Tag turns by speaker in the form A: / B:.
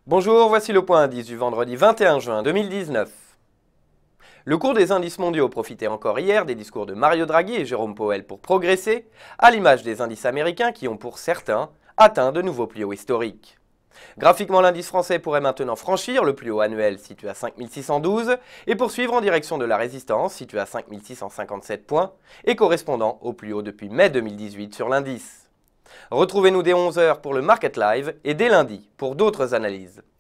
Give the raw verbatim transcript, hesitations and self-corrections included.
A: Bonjour, voici le point indice du vendredi vingt et un juin deux mille dix-neuf. Le cours des indices mondiaux profitait encore hier des discours de Mario Draghi et Jérôme Powell pour progresser, à l'image des indices américains qui ont pour certains atteint de nouveaux plus hauts historiques. Graphiquement, l'indice français pourrait maintenant franchir le plus haut annuel situé à cinq mille six cent douze et poursuivre en direction de la résistance située à cinq mille six cent cinquante-sept points et correspondant au plus haut depuis mai deux mille dix-huit sur l'indice. Retrouvez-nous dès onze heures pour le Market Live et dès lundi pour d'autres analyses.